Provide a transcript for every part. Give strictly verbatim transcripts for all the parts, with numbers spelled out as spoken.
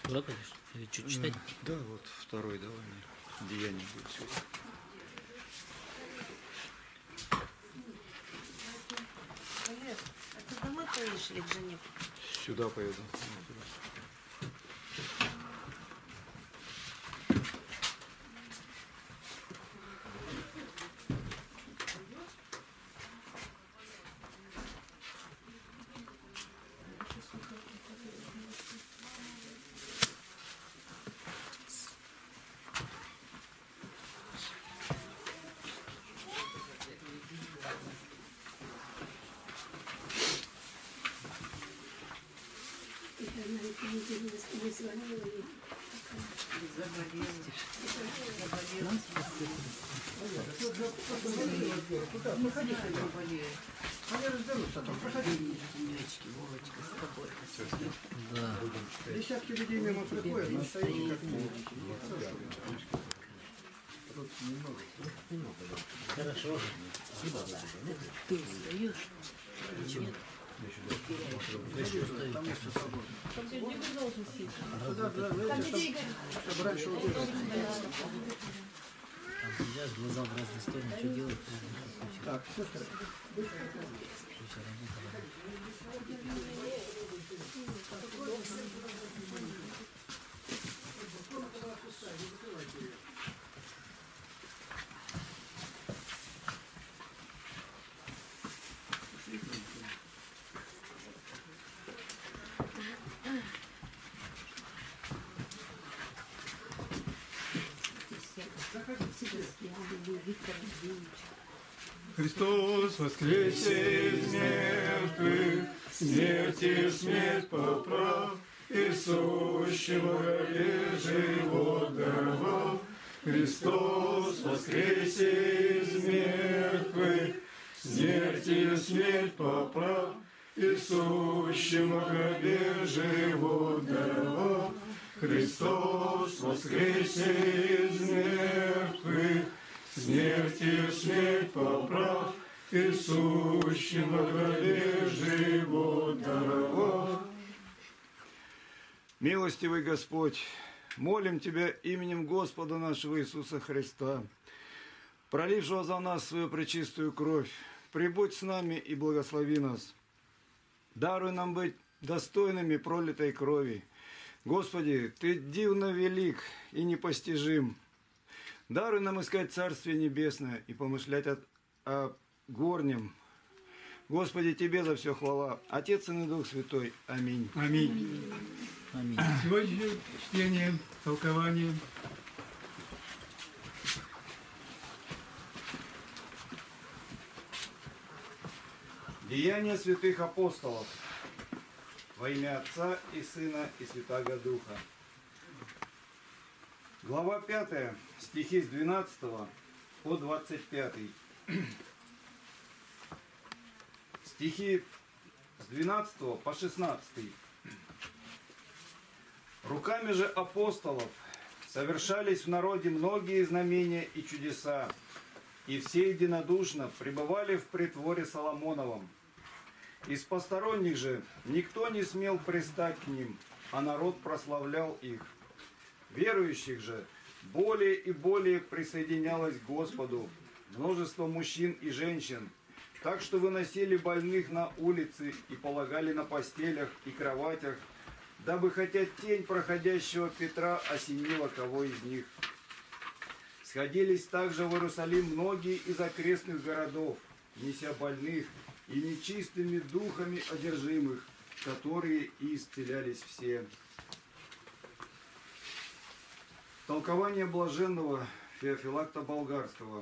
Туда пойдешь? Или что, читать? Да, вот второй давай мне. Деяние будет сегодня. Олег, а ты домой поедешь или к жене? Сюда поеду. Они разберутся там, проходи. Да. Десятки людей мимо приходят, но стоите как минимум. Хорошо. Ты устаешь? Нет. Там место свободно. Туда, да, знаете, чтобы раньше удержать. Приезжаешь, глаза в разные стороны, что делать? Так, все стоит. Христос воскресе из мертвых, смерти смерть поправ, и сущего гробе живот даровал. Христос воскресе из мертвых, смерти смерть поправ, и сущего гробе живот даровал. Христос воскресе из мертвых, смертью смерть поправ, и сущим во гробе живот даровал. Милостивый Господь, молим Тебя именем Господа нашего Иисуса Христа, пролившего за нас свою пречистую кровь, прибудь с нами и благослови нас. Даруй нам быть достойными пролитой крови. Господи, Ты дивно велик и непостижим. Даруй нам искать Царствие Небесное и помышлять о, о горнем. Господи, Тебе за все хвала. Отец, Сын и Дух Святой. Аминь. Аминь. Аминь. Сегодня чтение, толкование. Деяния святых апостолов. Во имя Отца и Сына и Святаго Духа. Глава пятая, стихи с двенадцатого по двадцать пятый. Стихи с двенадцатого по шестнадцатый. Руками же апостолов совершались в народе многие знамения и чудеса, и все единодушно пребывали в притворе Соломоновом. Из посторонних же никто не смел пристать к ним, а народ прославлял их. Верующих же более и более присоединялось к Господу множество мужчин и женщин, так что выносили больных на улицы и полагали на постелях и кроватях, дабы хотя тень проходящего Петра осенила кого из них. Сходились также в Иерусалим многие из окрестных городов, неся больных и нечистыми духами одержимых, которые и исцелялись все. Толкование блаженного Феофилакта Болгарского.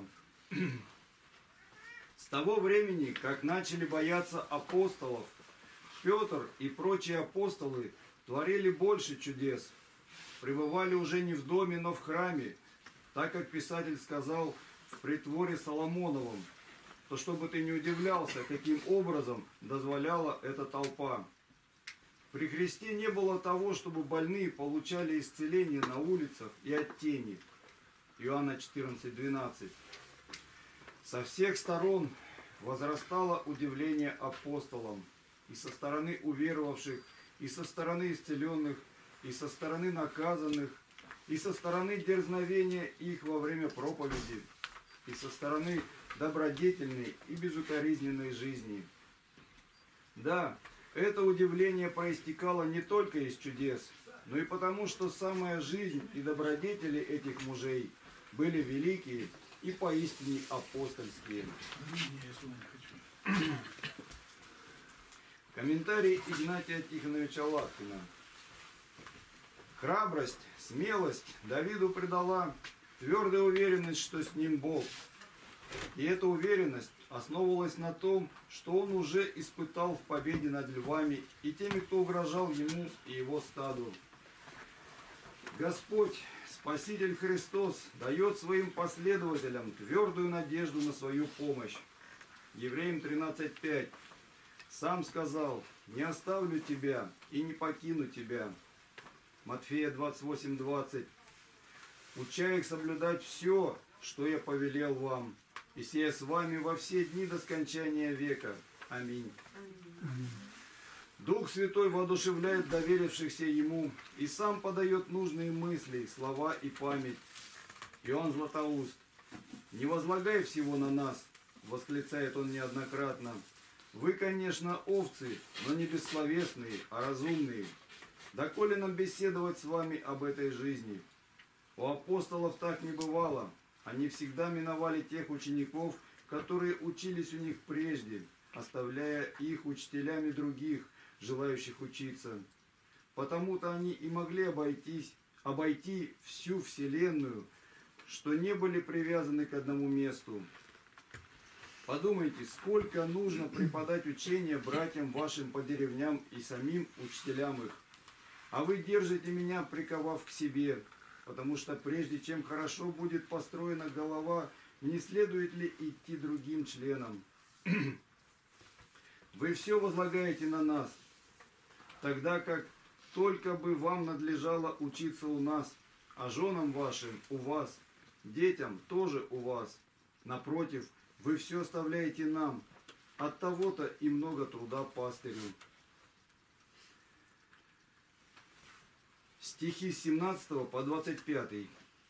С того времени, как начали бояться апостолов, Петр и прочие апостолы творили больше чудес. Пребывали уже не в доме, но в храме, так как писатель сказал в притворе Соломоновом, то чтобы ты не удивлялся, каким образом дозволяла эта толпа. При Христе не было того, чтобы больные получали исцеление на улицах и от тени. Иоанна четырнадцать двенадцать. Со всех сторон возрастало удивление апостолам, и со стороны уверовавших, и со стороны исцеленных, и со стороны наказанных, и со стороны дерзновения их во время проповеди, и со стороны добродетельной и безукоризненной жизни. Да, это удивление проистекало не только из чудес, но и потому, что самая жизнь и добродетели этих мужей были великие и поистине апостольские. Комментарий Игнатия Тихоновича Лапкина. Храбрость, смелость Давиду придала твердая уверенность, что с ним Бог. И эта уверенность основывалась на том, что он уже испытал в победе над львами и теми, кто угрожал ему и его стаду. Господь, Спаситель Христос, дает своим последователям твердую надежду на свою помощь. Евреям тринадцать пять. Сам сказал: «Не оставлю тебя и не покину тебя». Матфея двадцать восемь двадцать. «Уча их соблюдать все, что я повелел вам, и сея с вами во все дни до скончания века. Аминь». Аминь. Дух Святой воодушевляет доверившихся Ему и сам подает нужные мысли, слова и память. Иоанн Златоуст. «Не возлагай всего на нас», восклицает он неоднократно. «Вы, конечно, овцы, но не бессловесные, а разумные. Доколе нам беседовать с вами об этой жизни? У апостолов так не бывало. Они всегда миновали тех учеников, которые учились у них прежде, оставляя их учителями других, желающих учиться. Потому-то они и могли обойтись, обойти всю вселенную, что не были привязаны к одному месту. Подумайте, сколько нужно преподать учения братьям вашим по деревням и самим учителям их. А вы держите меня, приковав к себе, потому что прежде чем хорошо будет построена голова, не следует ли идти другим членам? Вы все возлагаете на нас, тогда как только бы вам надлежало учиться у нас, а женам вашим у вас, детям тоже у вас. Напротив, вы все оставляете нам, от того-то и много труда пастырю». Стихи с семнадцатого по двадцать пятый.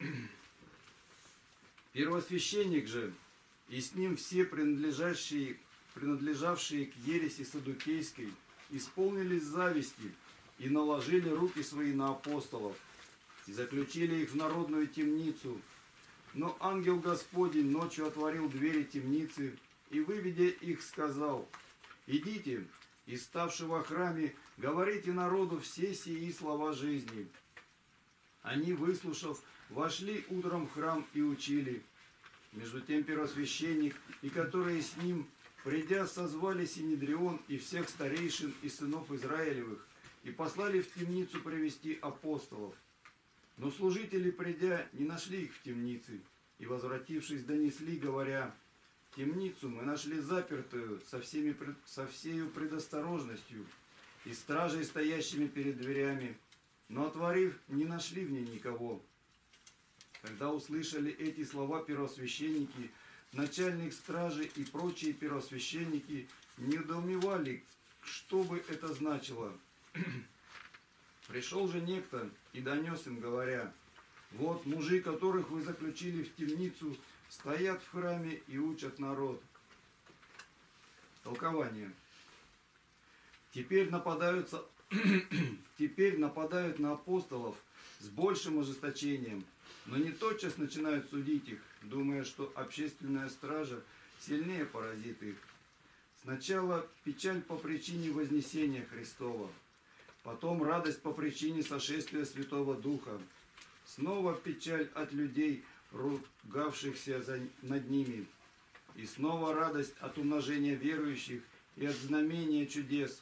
«Первосвященник же, и с ним все принадлежащие, принадлежавшие к ереси саддукейской, исполнились зависти и наложили руки свои на апостолов, и заключили их в народную темницу. Но ангел Господень ночью отворил двери темницы и, выведя их, сказал: идите, и, ставши во храме, говорите народу все сии слова жизни. Они, выслушав, вошли утром в храм и учили. Между тем первосвященник и которые с ним, придя, созвали Синедрион и всех старейшин и сынов Израилевых, и послали в темницу привести апостолов. Но служители, придя, не нашли их в темнице, и, возвратившись, донесли, говоря: темницу мы нашли запертую со, всеми, со всею предосторожностью и стражей, стоящими перед дверями, но, отворив, не нашли в ней никого. Когда услышали эти слова первосвященники, начальник стражи и прочие первосвященники недоумевали, что бы это значило. Пришел же некто и донес им, говоря: вот мужи, которых вы заключили в темницу, стоят в храме и учат народ. Толкование. Теперь нападаются, теперь нападают на апостолов с большим ожесточением, но не тотчас начинают судить их, думая, что общественная стража сильнее поразит их. Сначала печаль по причине вознесения Христова, потом радость по причине сошествия Святого Духа, снова печаль от людей, ругавшихся за, над ними, и снова радость от умножения верующих и от знамения чудес.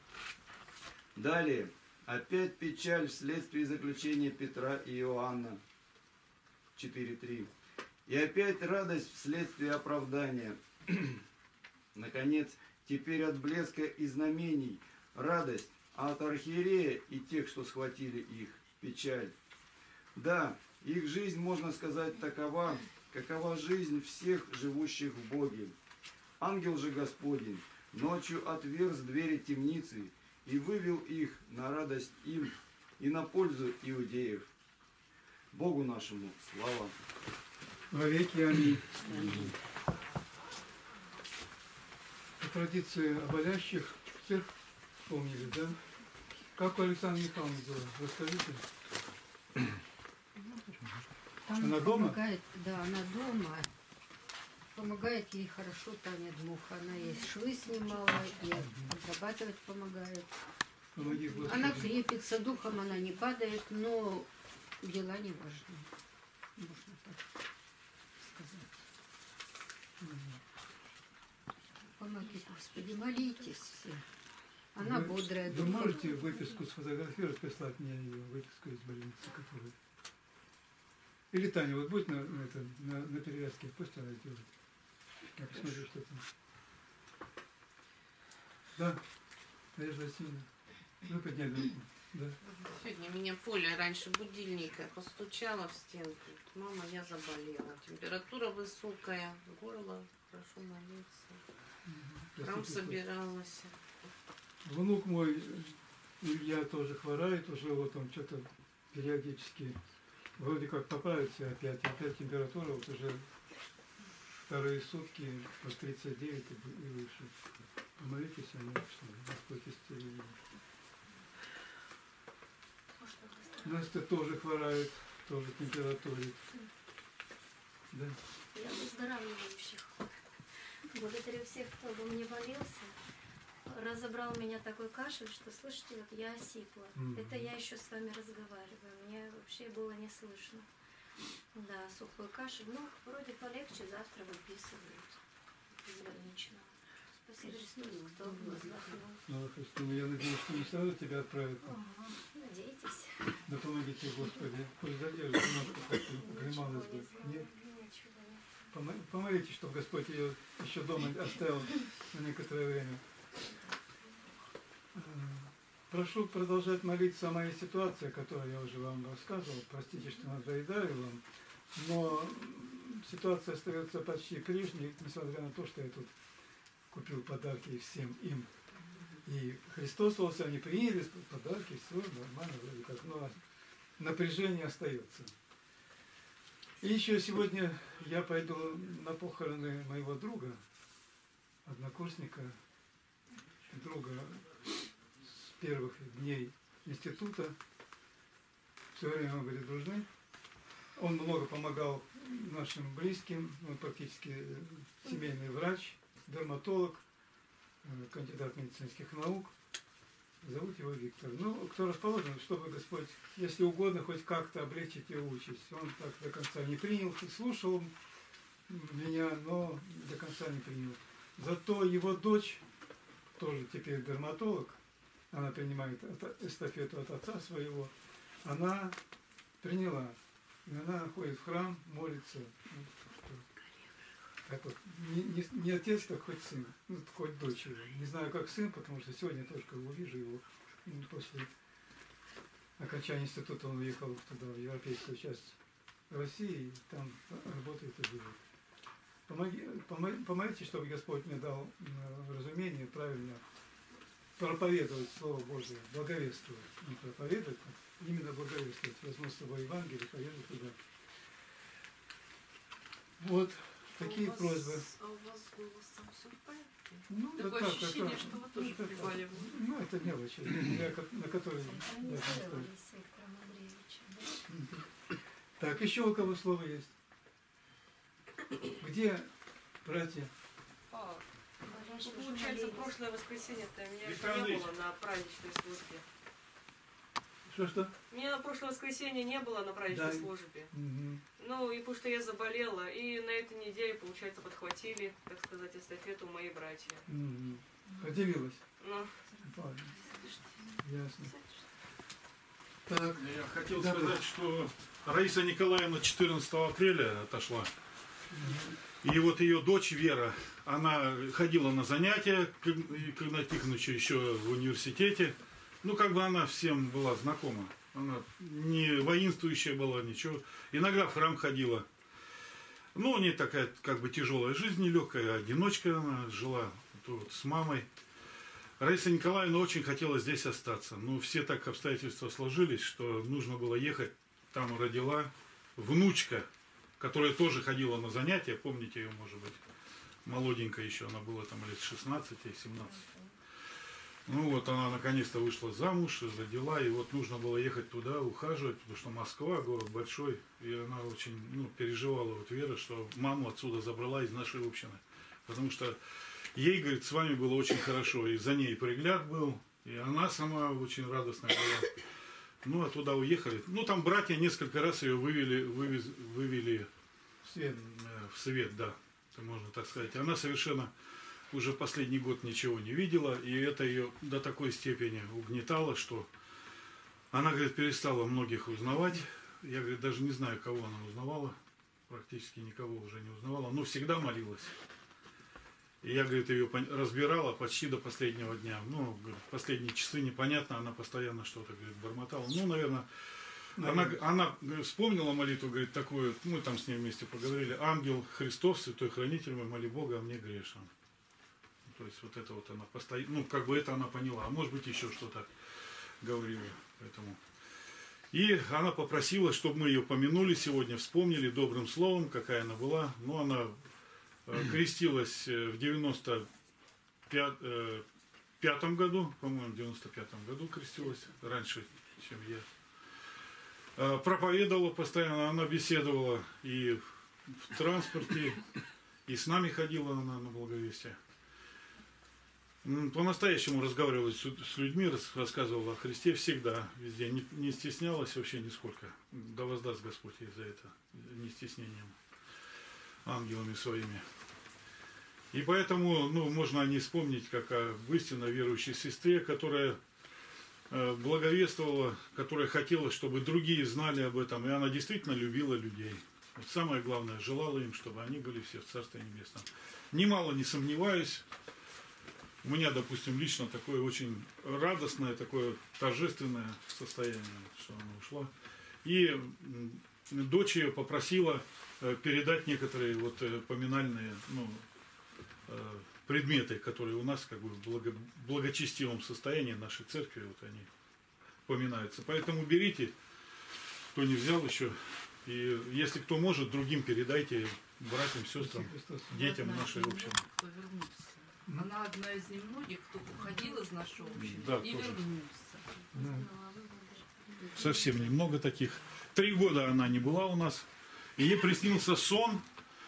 Далее опять печаль вследствие заключения Петра и Иоанна. четыре три. И опять радость вследствие оправдания. Наконец, теперь от блеска и знамений радость, а от архиерея и тех, что схватили их, печаль. Да, их жизнь, можно сказать, такова, какова жизнь всех живущих в Боге. Ангел же Господень ночью отверз двери темницы и вывел их на радость им и на пользу иудеев. Богу нашему слава. Во веки аминь. По традиции о болящих всех вспомнили, да? Как у Александра Михайловны было? Расскажите. Там Она дома? помогает, да, она дома. Помогает ей хорошо Таня Дмух. Она ей швы снимала, и обрабатывать помогает. Помоги, Господи. Она крепится, духом она не падает, но дела не важны. Можно так сказать. Помоги, Господи, молитесь все. Она Вы- бодрая Вы духом. можете выписку сфотографировать, прислать мне ее, выписку из больницы, которую... Или Таня, вот будет на, на, это, на, на перевязке, пусть она сделает. Я посмотрю, что там. Да, Надежда Васильевна. Ну, поднять руку. Да. Сегодня меня Поля раньше будильника постучала в стенку. Мама, я заболела. Температура высокая, горло, прошу молиться. Храм Простите, собиралась. Внук мой, Илья, тоже хворает, уже вот он что-то периодически, вроде как поправится опять, опять температура вот уже вторые сутки по тридцать девять и выше. Помолитесь о нем, что Господь исцелит. Настя тоже хворает, тоже температурит. Да. Я выздоравливающих. Благодарю всех, кто обо мне молился. Разобрал меня такой кашель, что, слышите, вот я осипла. Мгм. Это я еще с вами разговариваю. Мне вообще было не слышно. Да, сухой кашель. Ну, вроде полегче, завтра выписывают из больничного. Спасибо Христу, кто выздоровел. Ну, Христина, я надеюсь, что не сразу тебя отправят. Ага, надейтесь. Да помогите, Господи. Пусть задержит немножко, как гремалось бы. Нет? Ничего нет. Помо- Помолитесь, чтобы Господь ее еще дома оставил на некоторое время. Э, Прошу продолжать молиться о моей ситуации, о которой я уже вам рассказывал. Простите, что надоедаю вам. Но м, ситуация остается почти прежней, несмотря на то, что я тут купил подарки всем им. И христосовался, они приняли подарки, все нормально вроде как, но напряжение остается. И еще сегодня я пойду на похороны моего друга, однокурсника, друга с первых дней института. Все время мы были дружны. Он много помогал нашим близким, он практически семейный врач, дерматолог, кандидат медицинских наук. Зовут его Виктор. Ну, кто расположен, чтобы Господь, если угодно, хоть как-то облегчить его участь. Он так до конца не принял, слушал меня, но до конца не принял. Зато его дочь, тоже теперь дерматолог, она принимает эстафету от отца своего, она приняла. И она ходит в храм, молится. Так вот, не, не, не отец, так хоть сын, ну, хоть дочь его. Не знаю, как сын, потому что сегодня тоже как бы увижу его. Ну, после окончания института он уехал туда, в европейскую часть России, и там работает и живет. Помоги, помо- помогите, чтобы Господь мне дал э, разумение правильно проповедовать Слово Божие, благовествовать. Не проповедовать, а именно благовествовать. Возьму с собой Евангелие, поеду туда. Вот. Такие А у вас- просьбы. А у вас с голосом все в порядке? Ну, Такое да так, ощущение, это- что вы тоже это- приболели. Ну, это мелочи, я ко- на которые даже не стоит. Синхронизировались с Виктором Андреевичем. Да? Так, еще у кого слово есть? Где братья? А, Болящие ну, уже получается, молились. прошлое воскресенье-то меня Виктор же не Андреевич. было на праздничной службе. Что-что? Меня на прошлое воскресенье не было на праздничной Да. службе. Мгм. Ну, и потому что я заболела, и на этой неделе, получается, подхватили, так сказать, эстафету мои братья. Мгм. Поделилась. Ну, Ладно. Ясно. Так, Я хотел Да, сказать, что Раиса Николаевна четырнадцатого апреля отошла. И вот ее дочь Вера, она ходила на занятия к Игнатию Тихоновичу еще в университете. Ну, как бы она всем была знакома. Она не воинствующая была, ничего. Иногда в храм ходила. Ну, у нее такая, как бы, тяжелая жизнь, нелегкая. Одиночка она жила вот, с мамой. Раиса Николаевна очень хотела здесь остаться. Но все так обстоятельства сложились, что нужно было ехать. Там родила внучка, которая тоже ходила на занятия. Помните ее, может быть, молоденькая еще. Она была там лет шестнадцать-семнадцать. Ну вот она наконец-то вышла замуж, родила. И вот нужно было ехать туда, ухаживать. Потому что Москва, город большой. И она очень ну, переживала, вот Вера, что маму отсюда забрала из нашей общины. Потому что ей, говорит, с вами было очень хорошо. И за ней пригляд был. И она сама очень радостная была. Ну, а туда уехали. Ну, там братья несколько раз ее вывели, вывез, вывели В свет. в свет, да. Это можно так сказать. Она совершенно уже последний год ничего не видела. И это ее до такой степени угнетало, что она, говорит, перестала многих узнавать. Я, говорит, даже не знаю, кого она узнавала. Практически никого уже не узнавала. Но всегда молилась. И я, говорит, ее разбирала почти до последнего дня. Ну, говорит, последние часы непонятно, она постоянно что-то, говорит, бормотала. Ну, наверное, она, она вспомнила молитву, говорит, такую, мы там с ней вместе поговорили, ангел Христов, святой хранитель мой, моли Бога, а мне грешен. То есть вот это вот она постоянно, ну, как бы это она поняла, а может быть еще что-то говорила. Поэтому. И она попросила, чтобы мы ее помянули сегодня, вспомнили добрым словом, какая она была. Ну, она крестилась в девяносто пятом году, по-моему, в девяносто пятом году крестилась, раньше, чем я. Проповедовала постоянно, она беседовала и в транспорте, и с нами ходила она на благовестие. По-настоящему разговаривала с людьми, рассказывала о Христе всегда, везде, не, не стеснялась вообще нисколько. Да воздаст Господь ей за это, не стеснением, ангелами своими. И поэтому, ну, можно о ней вспомнить, как о истинно верующей сестре, которая э, благовествовала, которая хотела, чтобы другие знали об этом. И она действительно любила людей. Вот самое главное, желала им, чтобы они были все в Царстве Небесном. Немало не сомневаюсь. У меня, допустим, лично такое очень радостное, такое торжественное состояние, что она ушла. И дочь ее попросила передать некоторые вот поминальные, ну, предметы, которые у нас как бы в благо, благочестивом состоянии нашей церкви, вот они поминаются. Поэтому берите, кто не взял еще, и если кто может, другим передайте, братьям, сестрам, детям нашей общины. Она одна из немногих, кто уходил из нашей общины да, и тоже. вернулся. Да. Совсем немного таких. Три года она не была у нас. И ей приснился сон.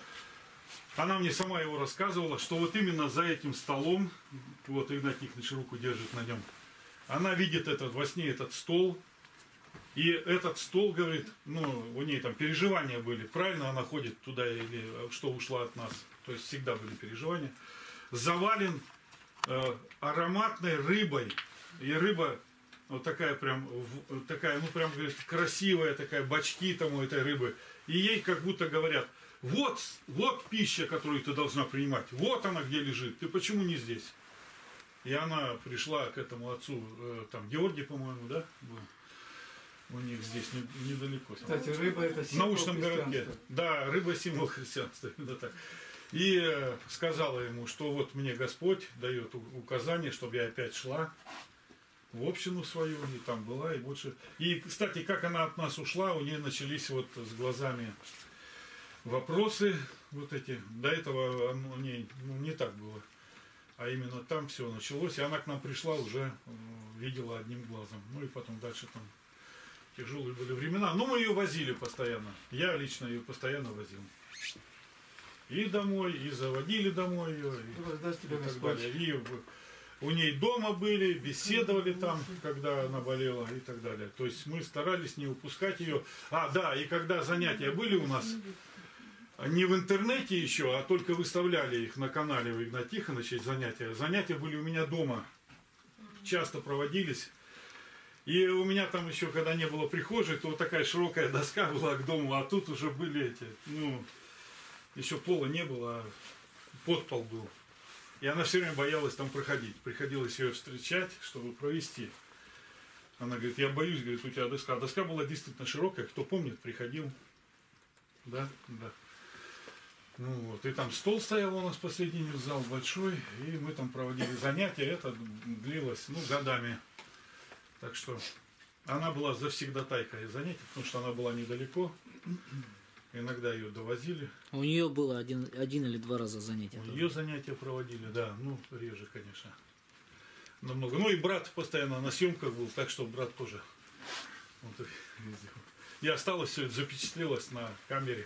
Она мне сама его рассказывала, что вот именно за этим столом, вот Игнат Николаевич руку держит на нем, она видит этот, во сне этот стол. И этот стол, говорит, ну, у нее там переживания были. Правильно она ходит туда или что ушла от нас. То есть всегда были переживания. Завален э, ароматной рыбой. И рыба вот такая прям, в, такая, ну прям, говорит, красивая, такая, бочки там у этой рыбы. И ей как будто говорят, вот, вот пища, которую ты должна принимать. Вот она где лежит. Ты почему не здесь? И она пришла к этому отцу, э, там, Георгий, по-моему, да, был? У них здесь не, недалеко. Кстати, рыба это символ в научном городке. Да, рыба символ христианства. Да, так. И сказала ему, что вот мне Господь дает указание, чтобы я опять шла в общину свою, и там была, и больше. И, кстати, как она от нас ушла, у нее начались вот с глазами вопросы вот эти. До этого у нее ну, не так было. А именно там все началось, и она к нам пришла, уже видела одним глазом. Ну и потом дальше там тяжелые были времена. Но мы ее возили постоянно. Я лично ее постоянно возил. И домой, и заводили домой ее, и, и так далее. И у ней дома были, беседовали там, когда она болела, и так далее. То есть мы старались не упускать ее. А, да, и когда занятия были у нас, не в интернете еще, а только выставляли их на канале у Игната Тихоновича занятия. Занятия были у меня дома, часто проводились. И у меня там еще, когда не было прихожей, то вот такая широкая доска была к дому, а тут уже были эти, ну... Еще пола не было, а подпол был. И она все время боялась там проходить. Приходилось ее встречать, чтобы провести. Она говорит, я боюсь, говорит, у тебя доска. А доска была действительно широкая. Кто помнит, приходил. Да, да. Ну вот, и там стол стоял у нас посредине, зал большой, и мы там проводили занятия, это длилось, ну, годами. Так что она была завсегдатайкой занятий, потому что она была недалеко, иногда ее довозили. У нее было один, один или два раза занятия. У нее занятия проводили, да, ну, реже, конечно. Намного. Ну и брат постоянно на съемках был, так что брат тоже вот, ездил. И осталось все это, запечатлелось на камере.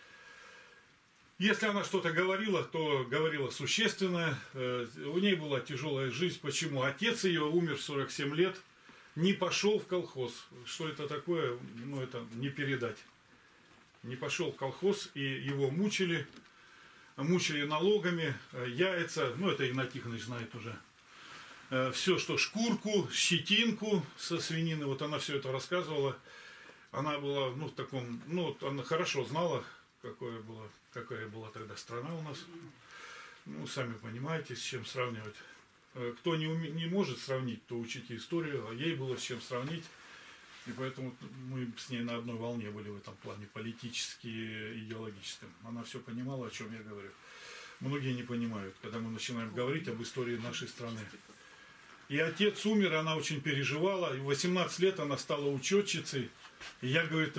Если она что-то говорила, то говорила существенное. У ней была тяжелая жизнь. Почему? Отец ее умер в сорок семь лет, не пошел в колхоз. Что это такое? Ну, это не передать. Не пошел в колхоз, и его мучили. Мучили налогами, яйца. Ну, это Игнат Тихонович знает уже. Все, что шкурку, щетинку со свинины. Вот она все это рассказывала. Она была, ну, в таком... Ну, она хорошо знала, какое было... Какая была тогда страна у нас. Ну, сами понимаете, с чем сравнивать. Кто не, уме, не может сравнить, то учите историю, а ей было с чем сравнить. И поэтому мы с ней на одной волне были в этом плане, политически, идеологическом. Она все понимала, о чем я говорю. Многие не понимают, когда мы начинаем говорить об истории нашей страны. И отец умер, она очень переживала. И в восемнадцать лет она стала учетчицей. И я, говорит,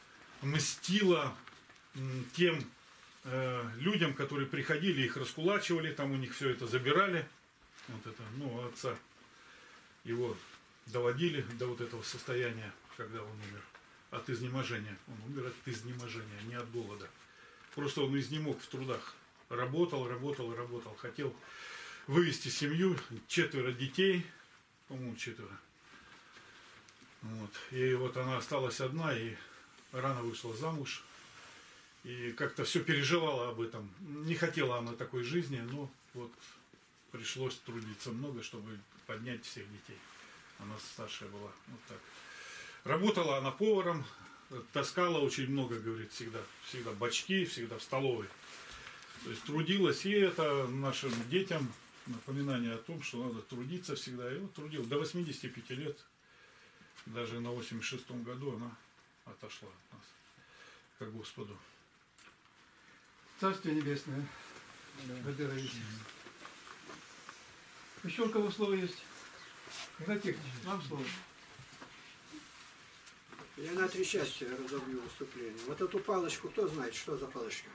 мстила тем людям, которые приходили, их раскулачивали, там у них все это забирали. Вот это, ну, отца его доводили до вот этого состояния, когда он умер. От изнеможения. Он умер от изнеможения, не от голода. Просто он изнемог в трудах. Работал, работал, работал. Хотел вывести семью, четверо детей, по-моему, четверо. Вот. И вот она осталась одна и рано вышла замуж. И как-то все переживала об этом. Не хотела она такой жизни, но вот пришлось трудиться много, чтобы поднять всех детей. Она старшая была. Вот так. Работала она поваром, таскала очень много, говорит, всегда. Всегда бачки, всегда в столовой. То есть трудилась, и это нашим детям напоминание о том, что надо трудиться всегда. И вот трудилась до восьмидесяти пяти лет. Даже на восемьдесят шестом году она отошла от нас к Господу. Царствие Небесное. Да. Еще у кого слово есть? Игнат Тихонович, вам слово. Я на три части разобью выступление. Вот эту палочку, кто знает, что за палочка?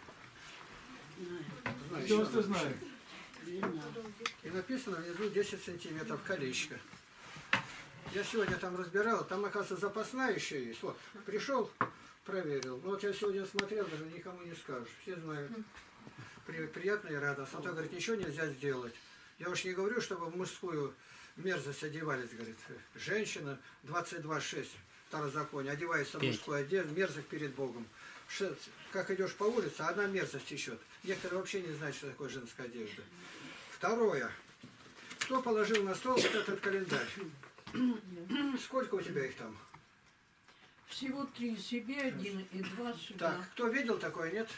Знаю. Кто что знает? И написано внизу десять сантиметров колечко. Я сегодня там разбирал, там, оказывается, запасная еще есть. Вот, пришел, проверил. Ну, вот я сегодня смотрел, даже никому не скажешь. Все знают. При, приятно и радостно. А то, говорит, ничего нельзя сделать. Я уж не говорю, чтобы в мужскую мерзость одевались, говорит. Женщина двадцать два шесть, второзаконие, одевается в мужскую одежду, мерзость перед Богом. Как идешь по улице, одна мерзость течет. Некоторые вообще не знают, что такое женская одежда. Второе. Кто положил на стол вот этот календарь? Сколько у тебя их там? Всего три, себе один и два сюда. Так, кто видел такое, нет?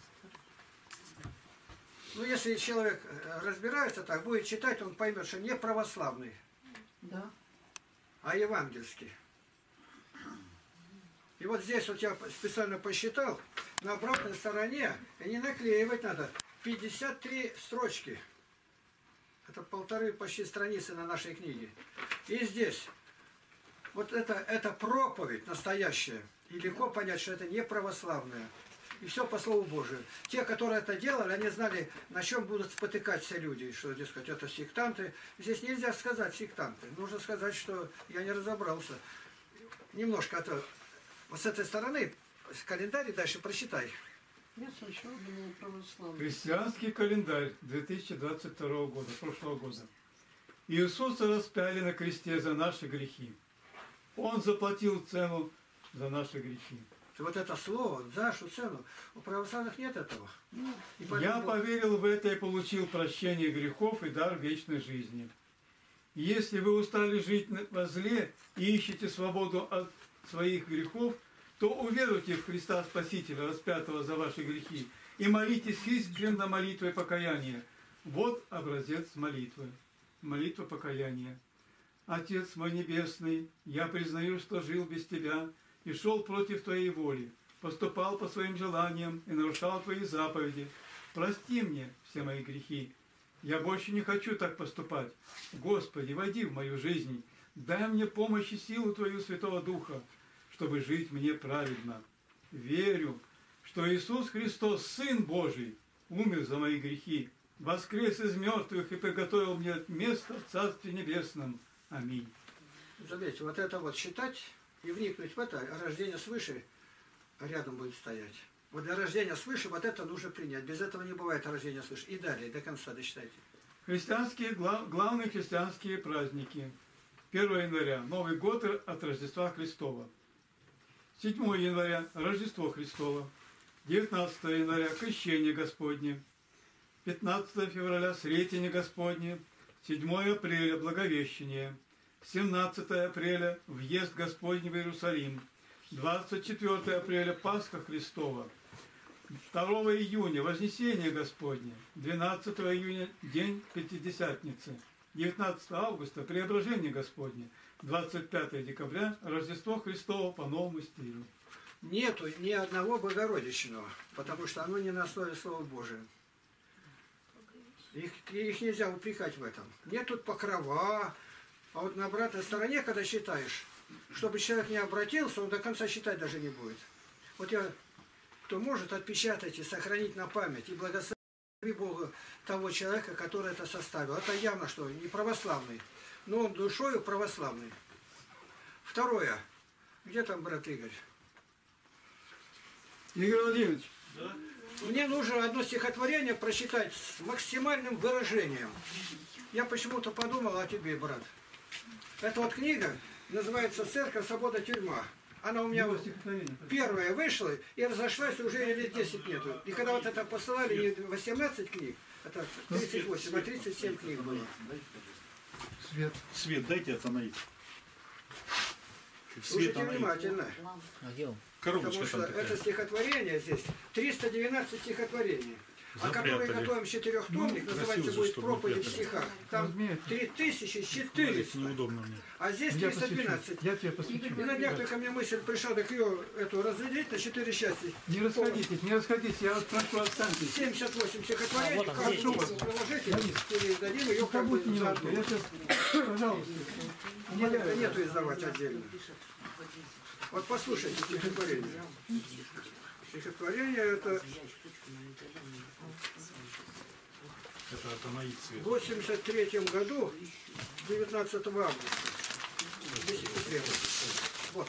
Ну, если человек разбирается так, будет читать, он поймет, что не православный, да, а евангельский. И вот здесь вот я специально посчитал, на обратной стороне, и не наклеивать надо, пятьдесят три строчки. Это полторы почти страницы на нашей книге. И здесь, вот это, это проповедь настоящая. И легко понять, что это не православная. И все по Слову Божию. Те, которые это делали, они знали, на чем будут спотыкаться люди. Что, дескать, это сектанты. Здесь нельзя сказать сектанты. Нужно сказать, что я не разобрался. Немножко, а то вот с этой стороны, с календаря дальше прочитай. Я сначала думала православный. Христианский календарь две тысячи двадцать второго года, прошлого года. Иисуса распяли на кресте за наши грехи. Он заплатил цену за наши грехи. Вот это слово, за нашу цену, у православных нет этого. И Я поверил в это и получил прощение грехов и дар вечной жизни. Если вы устали жить во зле и ищете свободу от своих грехов, то уверуйте в Христа Спасителя, распятого за ваши грехи, и молитесь искренно молитвой покаяния. Вот образец молитвы. Молитва покаяния. Отец мой Небесный, я признаю, что жил без Тебя и шел против Твоей воли, поступал по своим желаниям и нарушал Твои заповеди. прости мне все мои грехи. Я больше не хочу так поступать. Господи, войди в мою жизнь, дай мне помощь и силу Твою, Святого Духа, чтобы жить мне праведно. Верю, что Иисус Христос, Сын Божий, умер за мои грехи, воскрес из мертвых и приготовил мне место в Царстве Небесном. Аминь. Заметьте, вот это вот считать и вникнуть в это, рождение свыше рядом будет стоять. Вот для рождения свыше вот это нужно принять. Без этого не бывает рождения свыше. И далее, до конца дочитайте. Христианские, глав, главные христианские праздники. первого января – Новый год от Рождества Христова. седьмого января – Рождество Христово. девятнадцатого января – Крещение Господне. пятнадцатого февраля – Сретение Господне. седьмого апреля – Благовещение. семнадцатого апреля – Въезд Господний в Иерусалим. двадцать четвёртого апреля – Пасха Христова. второго июня – Вознесение Господне. двенадцатого июня – День Пятидесятницы. девятнадцатого августа – Преображение Господне. двадцать пятого декабря – Рождество Христово по новому стилю. Нету ни одного Богородичного, потому что оно не на основе Слова Божия. Их, их нельзя упрекать в этом. Нет тут покрова. А вот на обратной стороне, когда считаешь, чтобы человек не обратился, он до конца считать даже не будет. Вот я, кто может, отпечатать и сохранить на память, и благослови Бога того человека, который это составил. Это явно что, не православный, но он душою православный. Второе. Где там брат Игорь? Игорь Владимирович. Да? Мне нужно одно стихотворение прочитать с максимальным выражением. Я почему-то подумал о тебе, брат. Эта вот книга называется «Церковь, свобода, тюрьма». Она у меня вот первая вышла и разошлась, уже лет десять нету. И когда вот это посылали, не восемнадцать книг, это тридцать восемь, а тридцать семь книг было. Свет. Свет, дайте остановить. Слушайте внимательно. Коробочка. Потому что это стихотворение здесь, триста двенадцать стихотворений. А который готовим четырехтомник, называется будет «Проповедь в стихах». Там три тысячи четыреста. А здесь триста двенадцать. Я тебе посвящу. И на днях только мне мысль пришла, так ее эту разделить на четыре части. Не расходитесь, не расходитесь, я вас прошу, останьтесь. семьдесят восемь стихотворений, А, вот как здесь. приложите, передадим ее как бы заодно. Я сейчас, пожалуйста. Нет, это нету издавать отдельно. Вот послушайте стихотворение. Стихотворение это... В восемьдесят третьем году, девятнадцатого августа. Вот.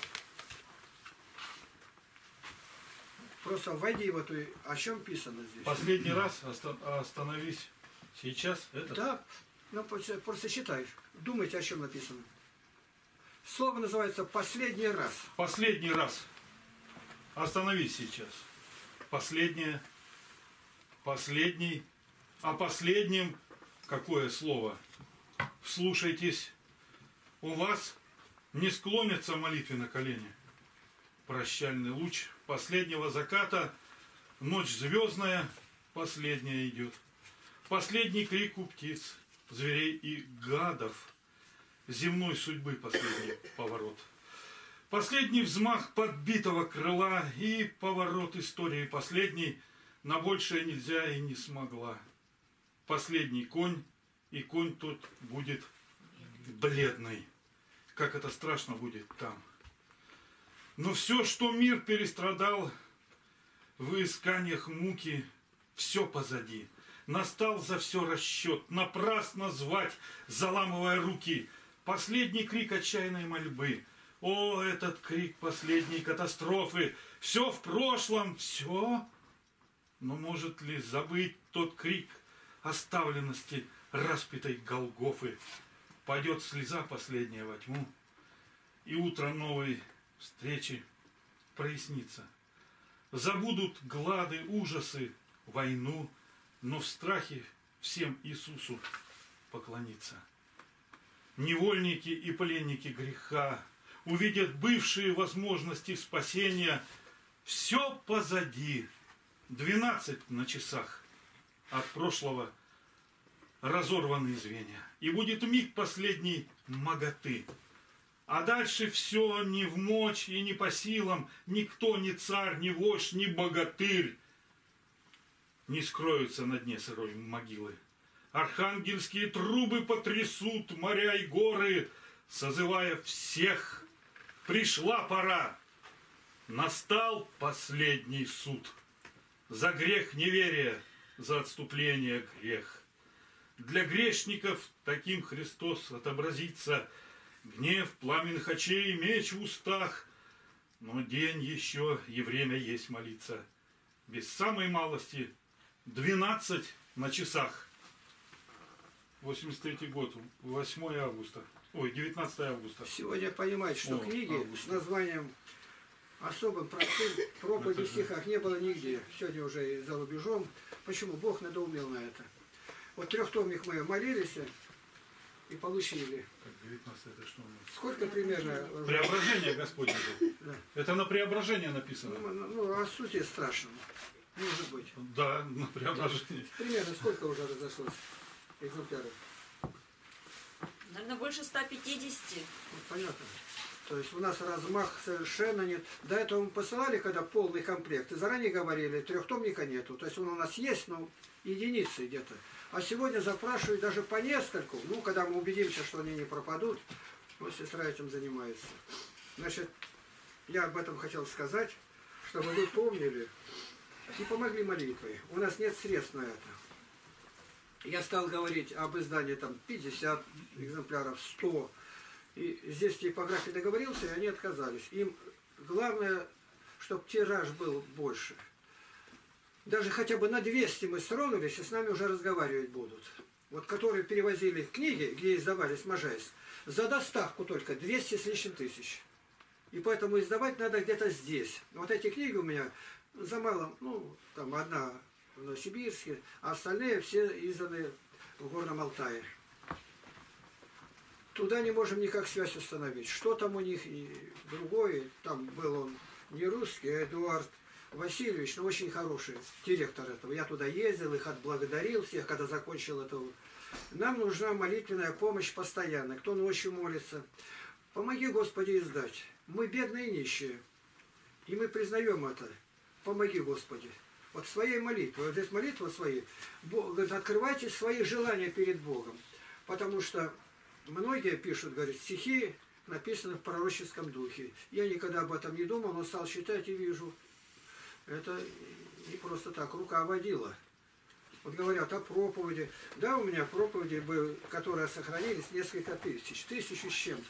Просто войди в эту... О чем писано здесь? Последний раз остановись сейчас. Это... Да, ну просто считаешь. Думайте, о чем написано. Слово называется «последний раз». Последний раз. Остановись сейчас. Последнее. Последний. А последним какое слово? Слушайтесь. У вас не склонится молитве на колени. Прощальный луч последнего заката. Ночь звездная. Последняя идет. Последний крик у птиц, зверей и гадов. Земной судьбы последний поворот. Последний взмах подбитого крыла и поворот истории последний. На большее нельзя и не смогла. Последний конь, и конь тот будет бледный. Как это страшно будет там. Но все, что мир перестрадал в исканиях муки, все позади. Настал за все расчет, напрасно звать, заламывая руки. Последний крик отчаянной мольбы. О, этот крик последней катастрофы. Все в прошлом, все. Но может ли забыть тот крик оставленности распятой Голгофы? Пойдет слеза последняя во тьму, и утро новой встречи прояснится. Забудут глады, ужасы, войну, но в страхе всем Иисусу поклониться. Невольники и пленники греха увидят бывшие возможности спасения. Все позади. Двенадцать на часах от прошлого разорванные звенья. И будет миг последней моготы. А дальше все не в мочь и не по силам. Никто, ни царь, ни вождь, ни богатырь. не скроются на дне сырой могилы. Архангельские трубы потрясут моря и горы, созывая всех. Пришла пора, настал последний суд. За грех неверия, за отступление грех. Для грешников таким Христос отобразится. Гнев пламенных очей и меч в устах. Но день еще и время есть молиться. Без самой малости двенадцать на часах. восемьдесят третий год, восьмое августа. Ой, девятнадцатое августа. Сегодня понимаете, что О, книги август. с названием особым простым проповеди в стихах не было нигде. Сегодня уже и за рубежом. Почему? Бог надоумел на это. Вот трехтомник мы молились и получили. Так, девятнадцатое, это что у нас? Сколько примерно? Преображение Господне. Да. Это на преображение написано. Ну, ну, о сути страшно. Может быть. Да, на преображение. Примерно сколько уже разошлось экземпляров? Наверное, больше ста пятидесяти. Ну, понятно. То есть у нас размах совершенно нет. До этого мы посылали, когда полный комплект, и заранее говорили, трехтомника нету. То есть он у нас есть, но единицы где-то. А сегодня запрашивают даже по нескольку. Ну, когда мы убедимся, что они не пропадут, вот сестра этим занимается. Значит, я об этом хотел сказать, чтобы вы помнили и помогли молитвой. У нас нет средств на это. Я стал говорить об издании там пятьдесят экземпляров, сто. И здесь типография договорился, и они отказались. Им главное, чтобы тираж был больше. Даже хотя бы на двести мы стронулись, и с нами уже разговаривать будут. Вот которые перевозили книги, где издавались Можайск, за доставку только двести с лишним тысяч. И поэтому издавать надо где-то здесь. Вот эти книги у меня за малым, ну, там одна в Новосибирске, а остальные все изданы в Горном Алтае. Туда не можем никак связь установить. Что там у них и другое, там был он не русский, а Эдуард Васильевич, но очень хороший директор этого. Я туда ездил, их отблагодарил всех, когда закончил это. Нам нужна молитвенная помощь постоянно. Кто ночью молится, помоги, Господи, издать. Мы бедные и нищие, и мы признаем это. Помоги, Господи. Вот своей молитвой, вот здесь молитва своей, говорит, открывайте свои желания перед Богом. Потому что многие пишут, говорят, стихи написаны в пророческом духе. Я никогда об этом не думал, но стал читать и вижу. Это не просто так, рука водила. Вот говорят о проповеди. Да, у меня проповеди, которые сохранились, несколько тысяч. Тысячу с чем-то.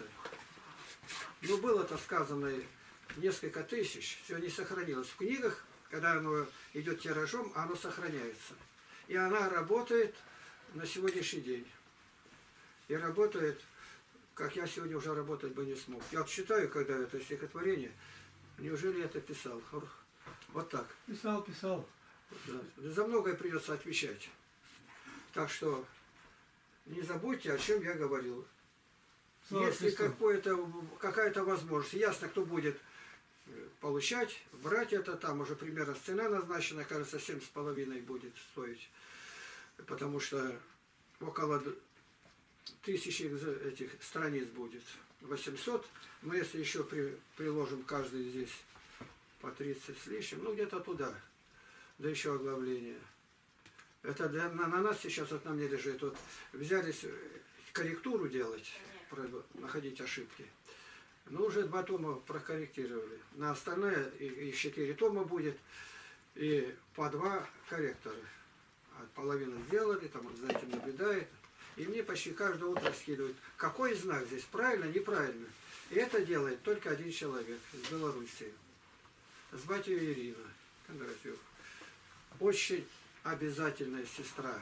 Но было-то сказано несколько тысяч. Все не сохранилось. В книгах, когда оно идет тиражом, оно сохраняется. И она работает на сегодняшний день. И работает, как я сегодня уже работать бы не смог. Я вот считаю, когда это стихотворение, неужели я это писал? Вот так. Писал, писал. Да. За многое придется отвечать. Так что не забудьте, о чем я говорил. Слава Если Христу. какая-то возможность, ясно, кто будет получать, брать это, там уже примерно цена назначена, кажется, семь с половиной будет стоить. Потому что около тысячи этих страниц будет. восемьсот, но если еще при, приложим каждый здесь по тридцать с лишним, ну где-то туда, да еще оглавление. Это для, на, на нас сейчас вот на мне лежит. Вот взялись корректуру делать, находить ошибки. Но уже два тома прокорректировали. На остальное их четыре тома будет и по два корректора. Половину сделали, там за этим наблюдает. И мне почти каждое утро скидывают, какой знак здесь, правильно, неправильно. И это делает только один человек из Белоруссии. Звать ее Ирина Кондратьев. Очень обязательная сестра.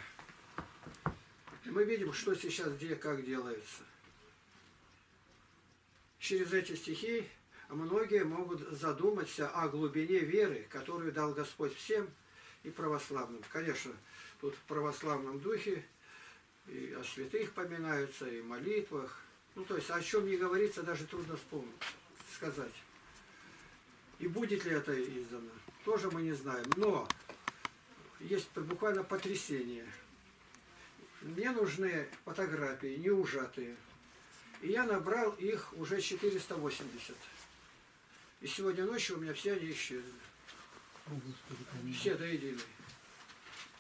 Мы видим, что сейчас где, как делается. Через эти стихи многие могут задуматься о глубине веры, которую дал Господь всем и православным. Конечно, тут в православном духе и о святых поминаются, и в молитвах. Ну, то есть, о чем не говорится, даже трудно вспомнить, сказать. И будет ли это издано, тоже мы не знаем. Но есть буквально потрясение. Мне нужны фотографии, не ужатые. И я набрал их уже четыреста восемьдесят. И сегодня ночью у меня все они исчезли. Все до единой.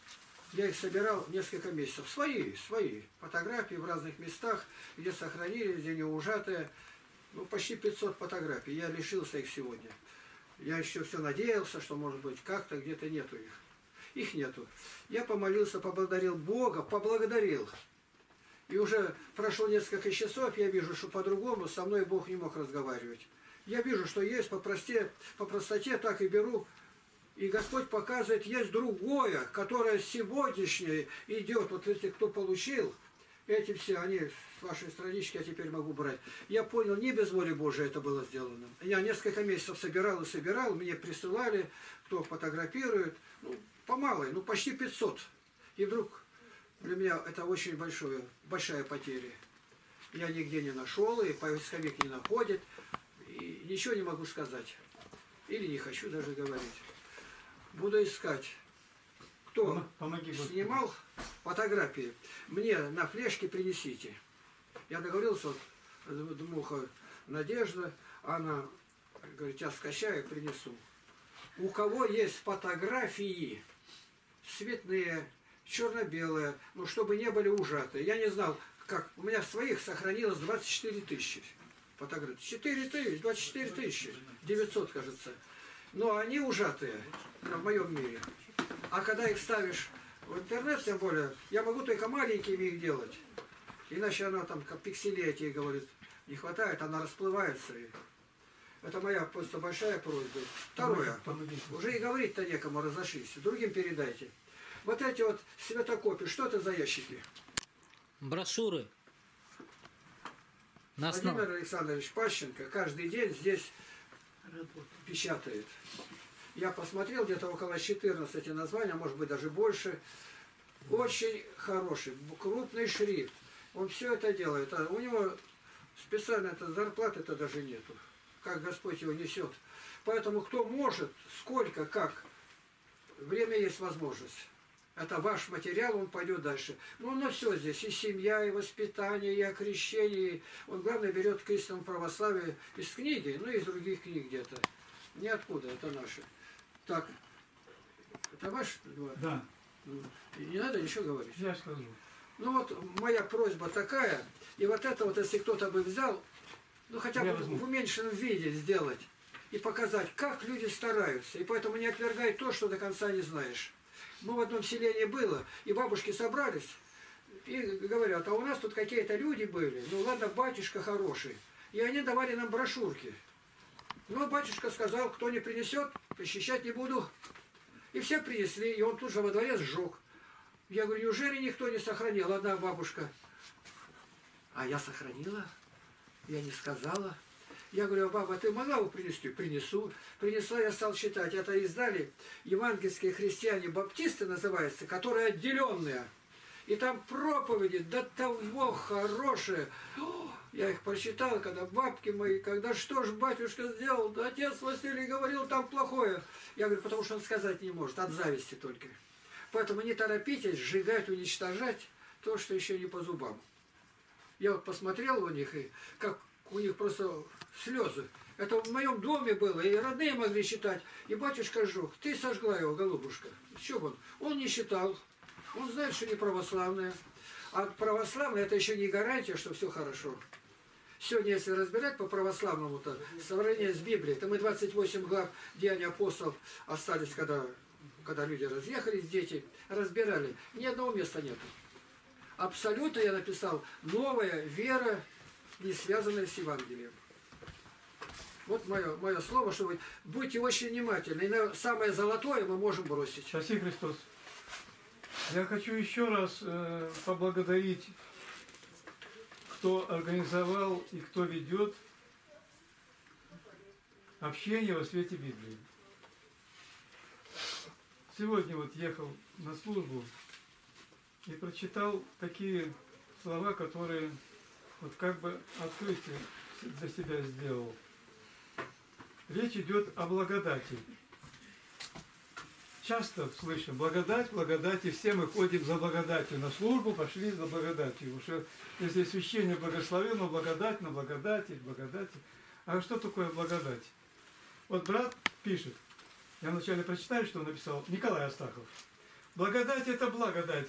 Я их собирал несколько месяцев. Свои, свои. Фотографии в разных местах, где сохранились, где не ужатые. Ну, почти пятьсот фотографий. Я лишился их сегодня. Я еще все надеялся, что, может быть, как-то где-то нету их. Их нету. Я помолился, поблагодарил Бога, поблагодарил. И уже прошло несколько часов, я вижу, что по-другому со мной Бог не мог разговаривать. Я вижу, что есть по простоте, по простоте, так и беру. И Господь показывает, есть другое, которое сегодняшнее идет. Вот если кто получил, эти все, они с вашей странички я теперь могу брать. Я понял, не без воли Божией это было сделано. Я несколько месяцев собирал и собирал, мне присылали, кто фотографирует. Ну, по малой, ну почти пятьсот. И вдруг для меня это очень большое, большая потеря. Я нигде не нашел, и поисковик не находит. И ничего не могу сказать. Или не хочу даже говорить. Буду искать. Кто Помоги, снимал фотографии, мне на флешке принесите. Я договорился, вот, Дмуха Надежда, она говорит, я скачаю и принесу. У кого есть фотографии цветные, черно-белые, ну, чтобы не были ужатые. Я не знал, как. У меня своих сохранилось двадцать четыре тысячи фотографий. четыре тысячи, двадцать четыре тысячи, девятьсот, кажется. Но они ужатые в моем мире. А когда их ставишь в интернет, тем более, я могу только маленькими их делать. Иначе она там, как пикселей эти, говорит, не хватает, она расплывается. Это моя просто большая просьба. Второе. Уже и говорить-то некому, разошлись. Другим передайте. Вот эти вот светокопии, что это за ящики? Брошюры. На основ... Владимир Александрович Пащенко каждый день здесь печатает. Я посмотрел, где-то около четырнадцати названий, может быть даже больше. Очень хороший, крупный шрифт. Он все это делает. А у него специально это зарплаты-то даже нету. Как Господь его несет. Поэтому кто может, сколько, как, время есть возможность. Это ваш материал, он пойдет дальше. Ну, ну все здесь, и семья, и воспитание, и окрещение. Он, главное, берет к истинному православию из книги, ну и из других книг где-то. Ниоткуда, это наши. Так, это ваш? Да. Не надо ничего говорить. Я скажу. Ну вот, моя просьба такая, и вот это вот, если кто-то бы взял, ну хотя бы в уменьшенном виде сделать, и показать, как люди стараются. И поэтому не отвергай то, что до конца не знаешь. Мы в одном селении было, и бабушки собрались, и говорят, а у нас тут какие-то люди были, ну ладно, батюшка хороший, и они давали нам брошюрки. Ну, батюшка сказал, кто не принесет, защищать не буду. И все принесли, и он тут же во дворе сжег. Я говорю, неужели никто не сохранил? Одна бабушка. А я сохранила? Я не сказала. Я говорю, баба, ты могла бы принести? Принесу. Принесла, я стал читать. Это издали евангельские христиане-баптисты называются, которые отделенные. И там проповеди до того хорошие. Я их прочитал, когда бабки мои, когда что ж батюшка сделал, да отец Василий говорил, там плохое. Я говорю, потому что он сказать не может, от зависти только. Поэтому не торопитесь сжигать, уничтожать то, что еще не по зубам. Я вот посмотрел у них, и как у них просто слезы. Это в моем доме было, и родные могли читать, и батюшка сжег. Ты сожгла его, голубушка. Что он? Он не считал. Он знает, что не православные. А православные это еще не гарантия, что все хорошо. Сегодня, если разбирать по православному-то, сравнение с Библией, то мы двадцать восемь глав Деяний апостолов остались, когда, когда люди разъехались, дети, разбирали. Ни одного места нету. Абсолютно я написал новая вера, не связанная с Евангелием. Вот мое, мое слово, что вы будьте очень внимательны. И самое золотое мы можем бросить. Спаси Христос. Я хочу еще раз э, поблагодарить, кто организовал и кто ведет общение во свете Библии. Сегодня вот ехал на службу и прочитал такие слова, которые вот как бы открытие для себя сделал. Речь идет о благодати. Часто слышим благодать, благодать, и все мы ходим за благодатью. На службу пошли за благодатью. Уже если священник благословил, на благодать, на благодати, благодати. А что такое благодать? Вот брат пишет, я вначале прочитаю, что он написал, Николай Астахов. Благодать – это благодать.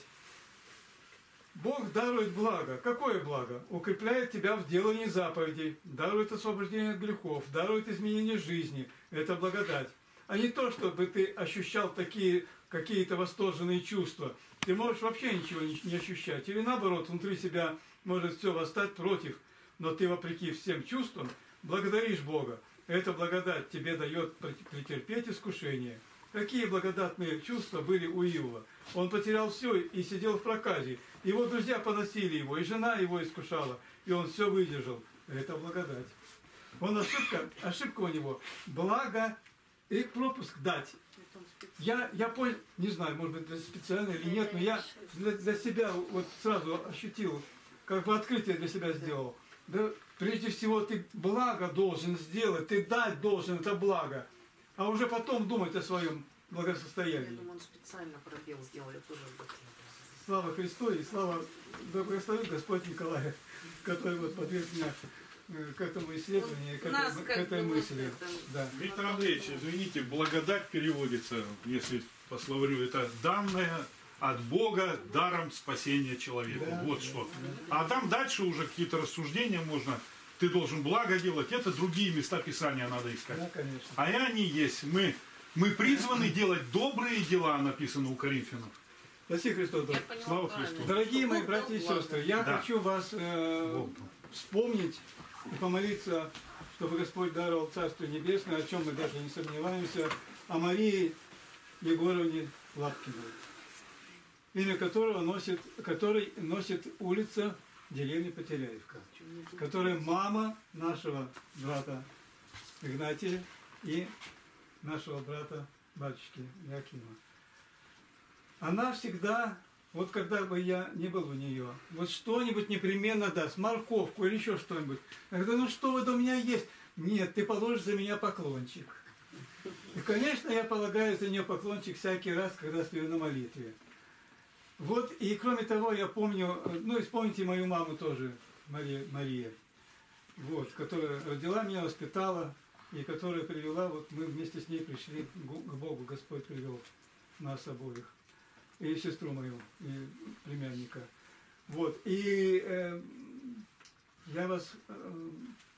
Бог дарует благо. Какое благо? Укрепляет тебя в делании заповедей, дарует освобождение от грехов, дарует изменение жизни. Это благодать. А не то, чтобы ты ощущал такие какие-то восторженные чувства. Ты можешь вообще ничего не, не ощущать. Или наоборот, внутри себя может все восстать против. Но ты, вопреки всем чувствам, благодаришь Бога. Эта благодать тебе дает претерпеть искушение. Какие благодатные чувства были у Иова? Он потерял все и сидел в проказе. Его друзья поносили его, и жена его искушала, и он все выдержал. Это благодать. Он ошибка, ошибка у него. Благо и пропуск дать. Я, я понял, не знаю, может быть, специально или нет, но я для, для себя вот сразу ощутил, как бы открытие для себя сделал. Да, прежде всего, ты благо должен сделать, ты дать должен это благо, а уже потом думать о своем благосостоянии. Я думаю, он специально пробел сделал, я тоже об этом. Слава Христу и слава благословит Господь Николая, который вот подверг меня к этому исследованию, к этой, к этой мысли. Да. Виктор Андреевич, извините, благодать переводится, если по словарю, это данное от Бога даром спасения человеку. Да, вот да, что. Да. А там дальше уже какие-то рассуждения можно. Ты должен благо делать. Это другие места Писания надо искать. Да, конечно. А и они есть. Мы, мы призваны делать добрые дела, написано у Коринфянам. Спаси Христос. Слава Христу. Дорогие мои братья и сестры, я да. хочу вас э, вспомнить и помолиться, чтобы Господь даровал Царство Небесное, о чем мы даже не сомневаемся, о Марии Егоровне Лапкиной, имя которого носит, который носит улица деревни Потеряевка, которая мама нашего брата Игнатия и нашего брата батюшки Якима. Она всегда, вот когда бы я не был у нее, вот что-нибудь непременно даст, морковку или еще что-нибудь. Я говорю, ну что вот у меня есть? Нет, ты положишь за меня поклончик. И, конечно, я полагаю за нее поклончик всякий раз, когда стою на молитве. Вот, и кроме того, я помню, ну, вспомните мою маму тоже, Мария, Мария, вот, которая родила меня, воспитала, и которая привела, вот мы вместе с ней пришли к Богу, Господь привел нас обоих. И сестру мою, и племянника. Вот. И э, я вас, э,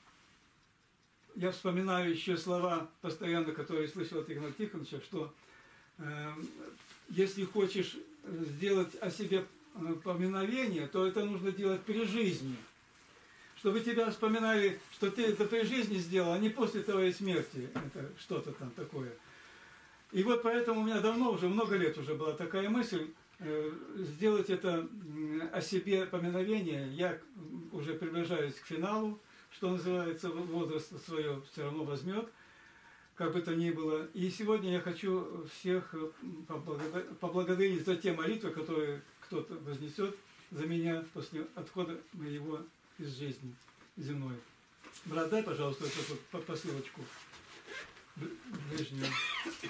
я вспоминаю еще слова постоянно, которые слышал от Игната Тихоновича, что э, если хочешь сделать о себе поминовение, то это нужно делать при жизни. Чтобы тебя вспоминали, что ты это при жизни сделал, а не после твоей смерти. Это что-то там такое. И вот поэтому у меня давно, уже много лет уже была такая мысль, э, сделать это э, о себе поминовение. Я уже приближаюсь к финалу, что называется, возраст свое все равно возьмет, как бы то ни было. И сегодня я хочу всех поблагодарить, поблагодарить за те молитвы, которые кто-то вознесет за меня после отхода моего из жизни земной. Брат, дай, пожалуйста, эту вот посылочку ближнюю.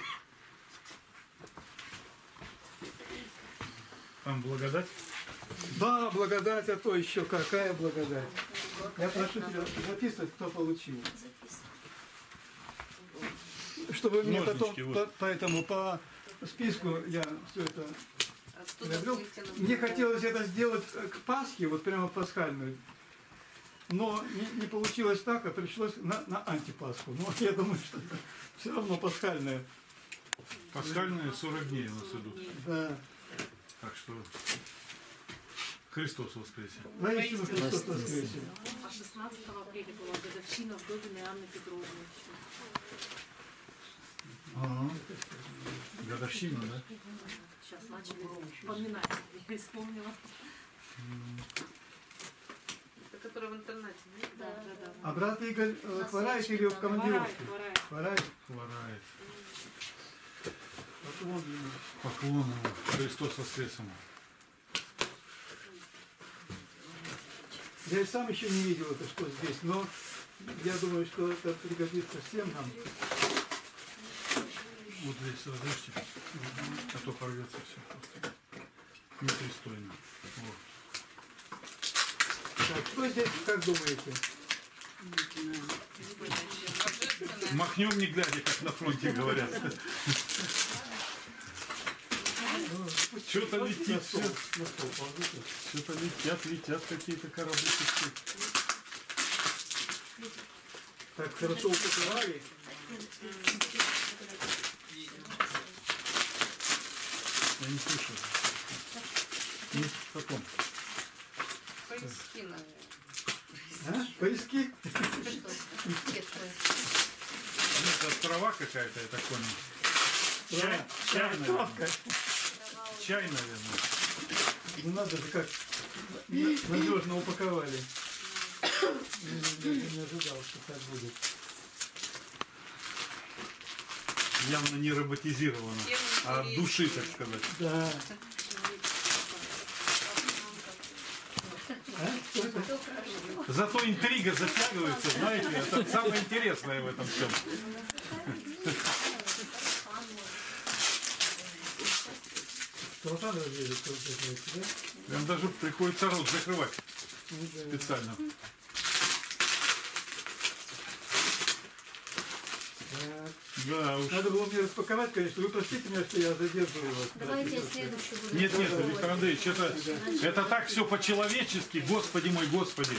Там благодать? Да, благодать, а то еще какая благодать. Я прошу тебя записывать, кто получил. Чтобы мне потом, вот. по, поэтому по списку я все это приобрел. Оттуда Мне хотелось это сделать к Пасхе, вот прямо пасхальную. Но не, не получилось так, а пришлось на, на антипасху. Но я думаю, что это все равно пасхальное. Пасхальные сорок дней у нас идут. Да. Так что Христос воскресе. Воистину Христос воскресе. А шестнадцатого апреля была годовщина вдовины Анны Петровны. Ага. Годовщина, да? Сейчас начали вспоминать. Я вспомнила. Это которая в интернете, да? Да, да, да. А брат Игорь э, хворает или в командировке? Хворает, Хворает. Хворает. Поклон ему. Поклон ему. Христос воскресе. Я и сам еще не видел это, что здесь, но я думаю, что это пригодится всем нам. Вот здесь разрешите, а то порвется все просто. Непристойно. Вот. Так, что здесь, как думаете? Махнем не глядя, как на фронте говорят. Что-то летит, На стол, все. на стол положите. Что-то летят, летят какие-то кораблики. Так, хорошо упаковали. Я не слышу. Не в каком? Поиски, наверное. А? Поиски? Это острова какая-то, я так понял. Чай, чай, наверное. Чай, наверное. Ну надо же как надежно упаковали. Я не ожидал, что так будет. Явно не роботизировано, а от души, так сказать. Да. Зато интрига затягивается, знаете, это самое интересное в этом всем. Толпа разделит, да? Прям даже приходится рот закрывать специально. Да уж. Надо было мне распаковать, конечно. Вы простите меня, что я задерживаю вас. Давайте я следующий буду. Нет, нет, Виктор Андреевич, это, это так все по-человечески, Господи мой, Господи.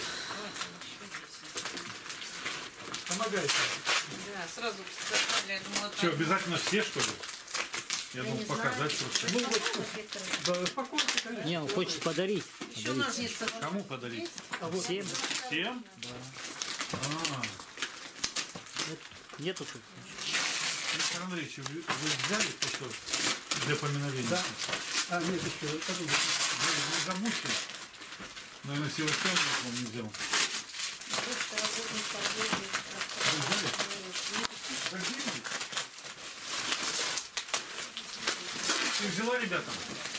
Помогайте. Да, сразу заставляют молоток. Что, обязательно все, что ли? Я, Я думал не показать знаю. просто. Ну вот, да, распаковка, конечно. Не, он хочет подарить. Еще ножницы. Кому подарить? Всем. Всем? Да. А, Нету тут. Виктор Андреевич, вы, вы взяли то, что для поминовения? Да. А, нет, еще. Подумайте. Вы не замучили? Наверное, Севастьян вам не взял. Вы взяли? Возьмите. Ты взяла ребятам?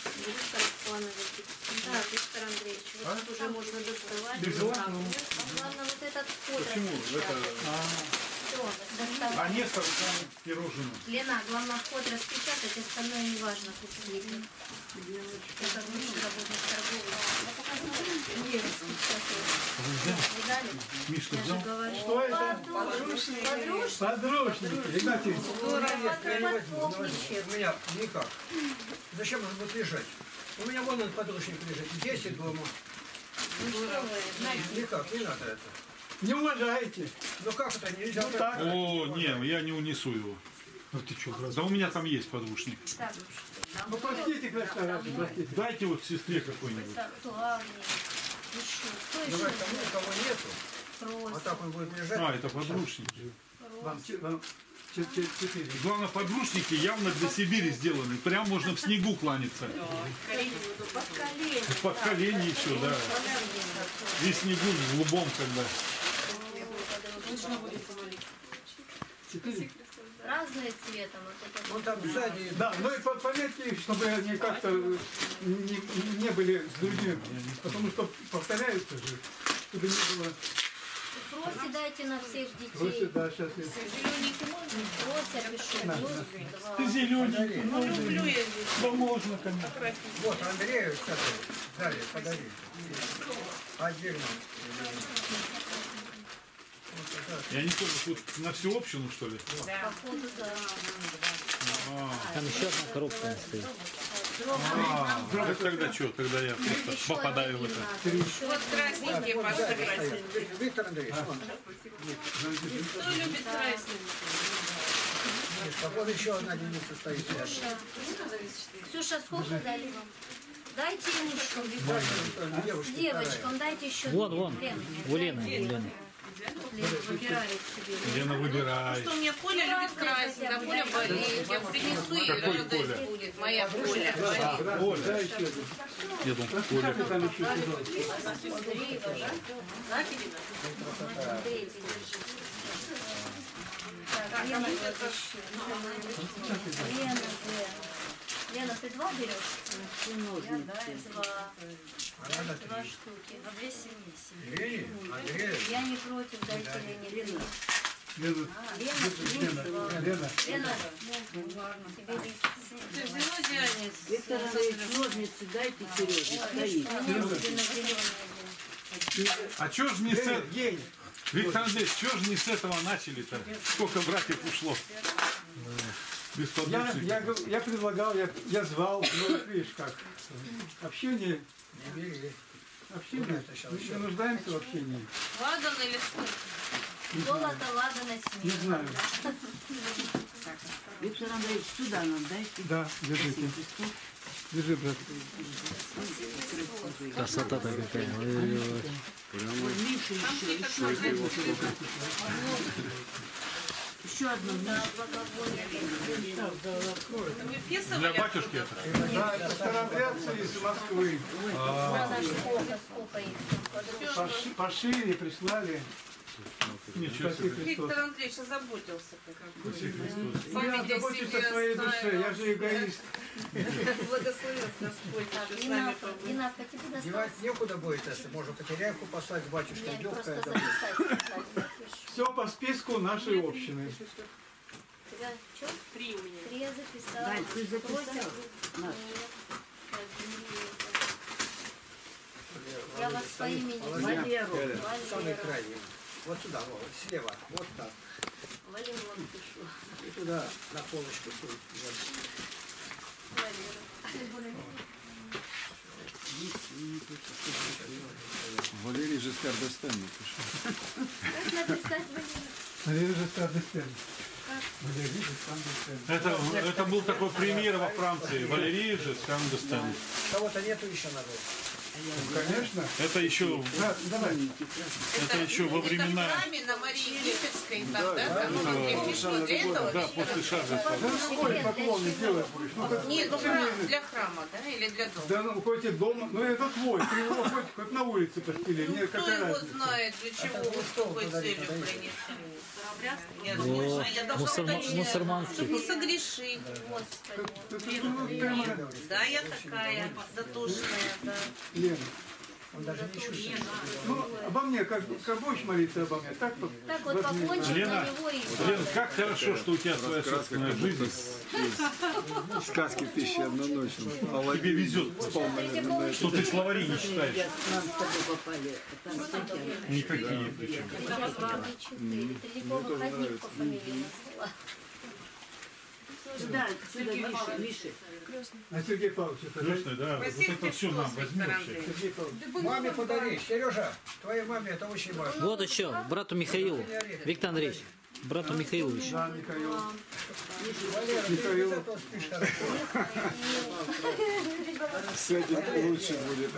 Да, Виктор Андреевич, вот А? уже можно доставать. Ты взяла? А главное вот этот вход Почему? Это... Все, доставай. А Нестор там пирожное. Лена, главное вход распечатать, остальное не важно, тут слепим. Это лучше работать торговый. Не распечатывать. Видали? Мишка Я же взял? говорю. Что это? Подручные. Подручные. Подручники. Игнатий. Подпопничек. У меня никак. Зачем он будет лежать? У меня вон он подручник лежит. Десять дома. Ну что вы, Никак, не надо это. Не уважаете. Ну как это нельзя? Ну так. О, не, я не унесу его. Ну ты что, Да у меня там есть подручник. так, Ну простите, Красная Ради, простите. Дайте вот сестре какой-нибудь. это актуальнее. Еще. Кто Давай еще тому, кого нету. А просит? так он будет лежать. А, это подручники. Вам, че- вам че- че- четыре. Главное, подручники явно для Сибири сделаны. Прям можно в снегу кланяться. Под колени. Под колени еще, да. И снегу в голубом когда. Четыре. Разные цветом. Вот это Вон там сзади. Да, ну и по- пометьте их, чтобы они как-то не, не были с другими. Потому что повторяются же. Чтобы не было. Проси дайте на всех детей. Просит, да, сейчас я... Зелененький можно? Прося пишу. На, Плюс на. два. Ты зелененький. Ну, люблю я здесь. Да можно, конечно. Вот Андрею, кстати, дали, подарили. Отдельно. Я не помню, тут на всю общину, что ли? Походу, да. А, Там еще одна коробка стоит. а, так тогда что? Тогда я просто Еще попадаю в один это. надо. Еще Вот красненькие Вот сзади пошли. стоит. Виктор Андреевич, вон. Кто любит красненькие? А вот еще одна единица стоит. Ксюша, сколько дали вам? Дайте ему что? Девушки, Девочкам дайте еще. Вон, вон. Лена, У Лены, у Лены. Лена выбирает себе. Лена, выбирай. Что у меня Коля любит красить, а Коля болеет. Я принесу и Какой радость Коля? будет. Моя Коля. Оля. Да, еще один. Я думал, Коля. Как там еще сюда? Андрей, да? Андрей, держи. Так, Лена, вот еще. Лена, Лена. Лена, ты два берешь? Я два. Два штуки. А две семьи. Лене, Андрею. Я не против, дайте Лене три. Лена, Лена, Лена, Лена. Лена, тебе Ты взяла Диане? Виктор Андреевич, ножницы дайте Сереге, стоит. А чё ж не с Лена, этого? ей. Виктор Андреевич, чё ж не с этого начали-то? Сколько братьев ушло? Я, Бесподобный. я, гов- я предлагал, я, я звал, ну вот видишь как. Общение, Не бери. общение. Мы нуждаемся в общении. Ладан или что? Золото, ладано, Не знаю. Виктор Андреевич, сюда нам дайте. Да, держите. Держи, брат. Красота-то какая. Ой-ой-ой. Вот Миша еще, еще, еще одну. Вы Для писывали? батюшки это. Да, это старообрядцы из Москвы. Сколько, сколько их там подружек. Поши- Пошили, прислали. Ничего Спаси себе. Христос. Виктор Андреевич озаботился. Спаси Христос. Я Память о забочусь себе о своей душе, оставил. я же эгоист. Благословил Господь, Так, что с нами Динавка, побыл. Динавка, тебе досталось? Девать некуда будет, если можно потеряйку послать к батюшке. Нет, Легкая просто это. записать. сказать, напишешь. Все по списку нашей общины. Тебя что? Три у меня. Три я записала. Галь, ты записала? Просят. На. Нет. Так, не это. Я вас по имени Валерия. Валеру. Э, Самый Валера. крайний. Вот сюда, вот, слева. Вот так. Валерон пишу. И туда на полочку сунь. Вот. Валера. Валерий Жескар Д'Эстен напиши. Как написать Валера? Валерий же Стардестен. Валерий же Стардестен. Это, это был такой премьер во Франции. Валерий же Скандестен. Кого-то нету еще надо. Конечно. Это еще, Да, давай. это еще во времена, Это в храме на Марии Египетской, там, да? Там, ну, где пишут, для этого да, пишут. после шага. Да какой поклон не делаешь будешь? Ну, как- Нет, ну, как храм- семейный. для храма, да, или для дома? Да ну хоть и дома, ну это твой, ты его хоть, хоть на улице постели, мне Ну, кто какая его разница. знает, для чего, Это с стол какой подарить целью надо. принесли? Я же О, не знаю, я должна мусульма- уточнять, мусульманский. чтобы не согрешить, Господи. Ты- ты- ну, прямо, Да, я такая, затушная, да. Лена, Он даже не чувствует. ну обо мне, как, как будешь молиться обо мне, так вот. Так вот возьми. поклончик Лена, на него и... Лен, как хорошо, что у тебя своя собственная жизнь. Сказки тысячи одной ночи. Тебе везет, что ты словари не читаешь. Нам с тобой попали. Там всякие. Никакие причем. Трелякова Ходник по фамилии назвала. Сюда, сюда, Миша, Миша. А Сергей Павлович, это Крестный, да, вот Спасибо, это все нам Христос, возьми Виктор вообще. Андреевич. Сергей Павлович. Маме подари. Сережа, твоей маме это очень важно. Вот еще, брату Михаилу. Виктор Андреевич, брату Михаилу еще. Да, Михаил. Валера, ты Михаил. без этого спишь хорошо. С этим лучше будет.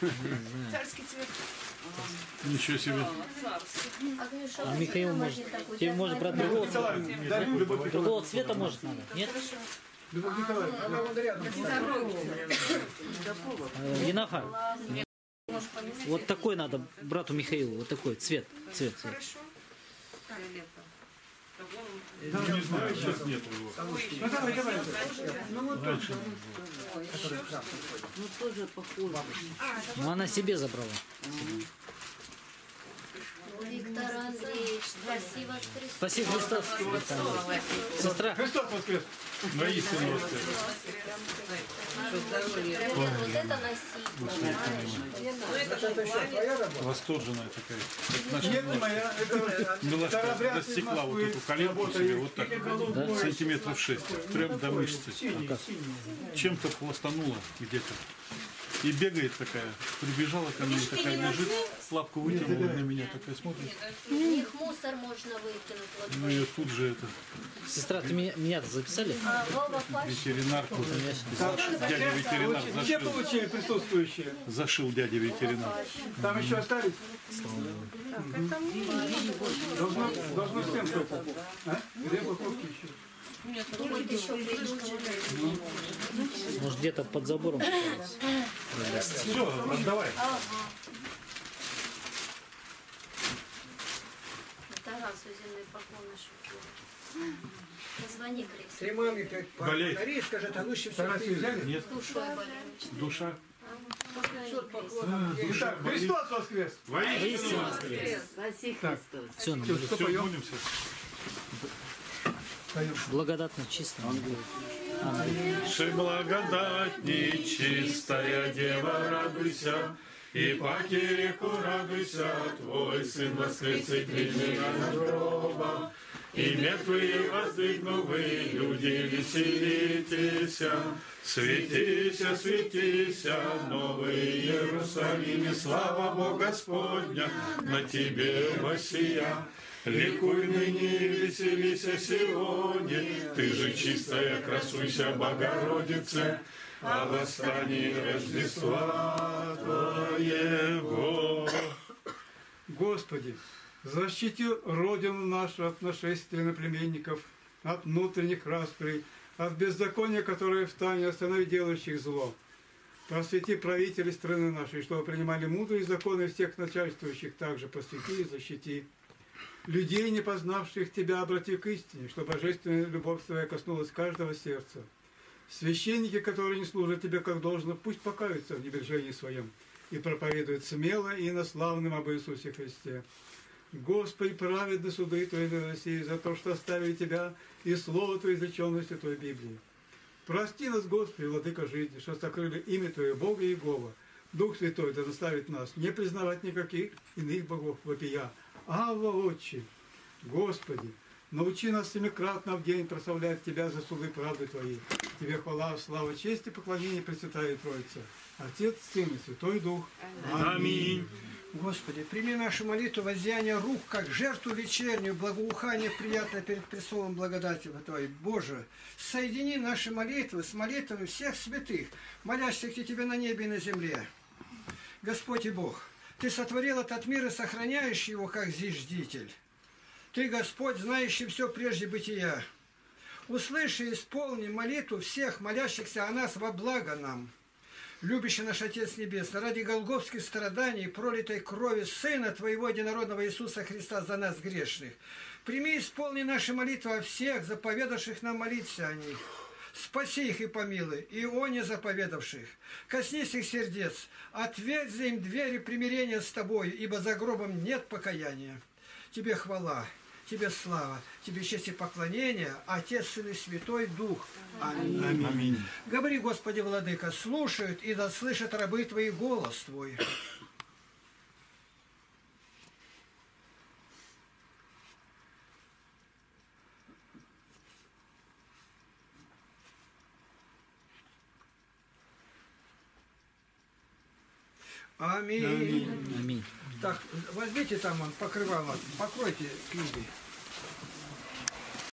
Ничего себе. Агнюша, А Михаил может, тебе может брат другого цвета. Николаевна, дай Любовь Николаевна. Другого цвета может надо, нет? Любовь Николаевна. Она вон рядом. Э, Енафа, вот такой надо брату Михаилу, вот такой цвет, цвет, цвет. Ну, не знаю, сейчас нет его. Ну давай, давай. Ну вот он, ну тоже похоже. Ну она себе забрала. Виктор Андреевич, спасибо, Христос. Спасибо, Христос. Сестра, Христос воскрес. Мои сыны растут. Прям вот это носить. Ну, это же Это еще плане. твоя работа? Восторженная такая. Это наша Нет, не моя, это милашка старообрядцы из растекла вот Москвы эту коленку себе работают. вот так, Да? сантиметров шесть, прям до мышцы. Чем-то пластанула где-то. И бегает такая, прибежала ко мне, такая лежит, лапку вытянула на меня, такая смотрит. В них мусор можно выкинуть. Вот. Ну ее тут же это, сестра, ты меня, меня-то записали? А Вова Паш, ветеринарку, зашил, дядя ветеринар Все зашил, получили присутствующие. зашил дядя ветеринар. Там еще остались? Должно, должно всем только. А? Две упаковки еще. думает, еще придумали. Может где-то под забором? Все, давай. Ага. Тарасу земный поклон шутил. Позвони, Крис. Ты маме пять Болеет. подари, скажет, а лучше всего Тарасию ты. взяли? Нет, Душой болеешь. душа. пятьсот поклонов. Итак, Христос воскрес. Воистину. Спаси Христос. Все, ну, Что, что Все, поем? молимся. благодатно чисто. Ше благодать нечистая дева, радуйся, и паки реку радуйся, твой сын воскресит меня над гробом, и мертвые воздвигну вы, люди, веселитесь. Светися, светися, Новый Иерусалим, слава Бога Господня на тебе воссия. Ликуй ныне, веселися, Сионе, ты же чистая, красуйся, Богородице, о восстании Рождества Твоего. Господи, защити Родину нашу от нашествия иноплеменников, от внутренних расприй, от беззакония, которое в тайне останови делающих зло. Просвети правителей страны нашей, чтобы принимали мудрые законы всех начальствующих, также просвети и защити. Людей, не познавших Тебя, обрати к истине, чтобы божественная любовь Твоя коснулась каждого сердца. Священники, которые не служат Тебе как должно, пусть покаются в небрежении своем и проповедуют смело и наславным об Иисусе Христе. Господи, праведны суды Твои на России за то, что оставили Тебя и Слово Твое, изреченное в Святой Библии. Прости нас, Господи, Владыка жизни, что сокрыли имя Твое, Бога Иегова. Дух Святой да наставит нас не признавать никаких иных богов вопия. Авва, Отче, Господи, научи нас семикратно в день прославлять Тебя за суды правды Твои. Тебе хвала, слава, честь и поклонение, Пресвятая Троица, Отец, Сын и Святой Дух. Аминь. Господи, прими нашу молитву воздеяние рук, как жертву вечернюю, благоухание приятное перед престолом благодати Твоей. Боже, соедини наши молитвы с молитвами всех святых, молящихся Тебе на небе и на земле. Господь и Бог, Ты сотворил этот мир и сохраняешь его, как зиждитель. Ты, Господь, знающий все прежде бытия. Услыши и исполни молитву всех молящихся о нас во благо нам. Любящий наш Отец Небесный, ради голгофских страданий и пролитой крови Сына Твоего единородного Иисуса Христа за нас грешных, прими и исполни наши молитвы о всех, заповедавших нам молиться о них. Спаси их и помилуй, и о не заповедавших. Коснись их сердец, ответь за им двери примирения с Тобой, ибо за гробом нет покаяния. Тебе хвала, Тебе слава, Тебе честь и поклонение, Отец, Сын и Святой Дух. Аминь. Аминь. Говори, Господи, Владыка, слушают и да слышат рабы Твои голос Твой. Аминь. Аминь. Так, возьмите там он покрывало, покройте книги.